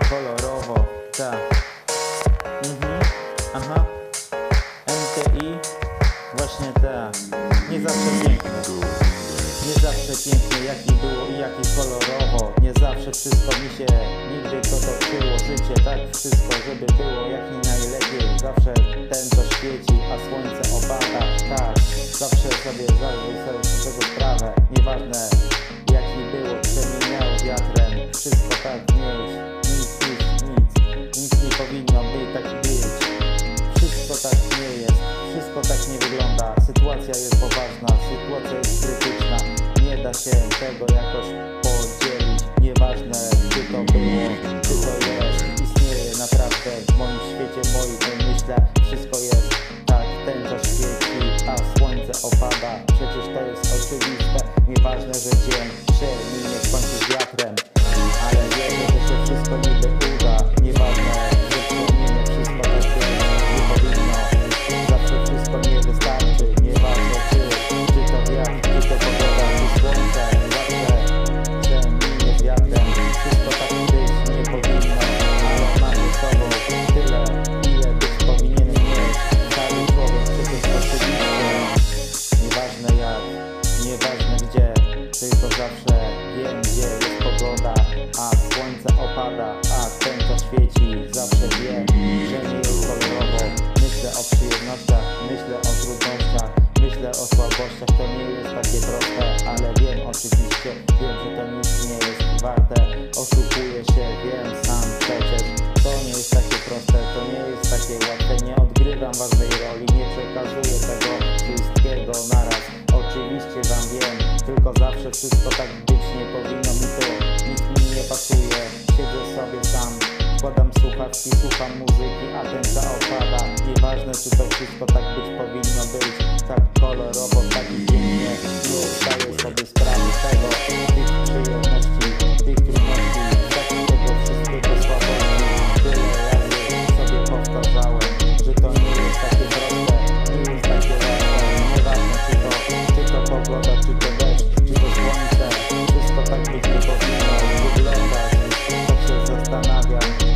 kolorowo, tak. Aha. MTI, właśnie tak. Nie zawsze pięknie. Nie zawsze pięknie, jaki było i jaki kolorowo. Nie zawsze wszystko mi się nigdy potoczyło. Życie tak wszystko, żeby było jak nie najlepiej. Zawsze ten co świeci, a słońce opada. Tak, zawsze sobie zdaję sobie z tego sprawę. Nieważne jaki było, przemieniało wiatrem. Wszystko tak mieć, nic nie powinno być tak być. Wszystko tak nie jest, wszystko tak nie wygląda. Sytuacja jest poważna, sytuacja jest krytyczna. Nie da się tego jakoś podzielić. Nieważne czy to było, czy to jest. Istnieje naprawdę w moim świecie, moim myślę. Wszystko jest tak, tęcza świeci, a słońce opada. Przecież to jest oczywiste. Nieważne, że dzień przeminie w końcu z wiatrem, ale wierzę, że się wszystko niby uda. Nieważne, że przeminie wszystko tak nie powinno. Zawsze wszystko nie wystarczy. Nieważne czy to wiatr, czy to pogoda, czy słońce. Zawsze przeminie z wiatrem. Wszystko tak być nie powinno, ale mamy z sobą tyle, ile być powinien mieć. Cały człowiek przecież oczywiście. Nieważne jak, nieważne gdzie, tylko zawsze wiem gdzie jest pogoda, a słońce opada, a tęcza świeci. Zawsze wiem, że nie jest kolorowo. Myślę o przyjemnościach, myślę o trudnościach, myślę o słabościach. To nie jest takie proste, ale wiem oczywiście, wiem, że to nic nie jest warte. Oszukuję się, wiem sam przecież. To nie jest takie proste, to nie jest takie łatwe. Nie odgrywam ważnej roli, nie przekazuję tego wszystkiego naraz. Oczywiście wam wiem, tylko zawsze wszystko tak być nie powinno. Mi to nic mi nie pasuje. Siedzę sobie sam, wkładam słuchawki, słucham muzyki, a tęcza opada. Nieważne czy to wszystko tak być powinno być. Tak kolorowo, tak i pięknie. Nie zdaję sobie sprawy z tego, tych przyjemności, tych trudności, takiego wszystkiego słabości. Tyle razy sobie powtarzałem, że to nie jest takie proste, nie jest takie łatwe. Nieważne czy to pogoda, czy to deszcz, czy to słońce. Wszystko tak być nie powinno wyglądać. Tak się zastanawiam.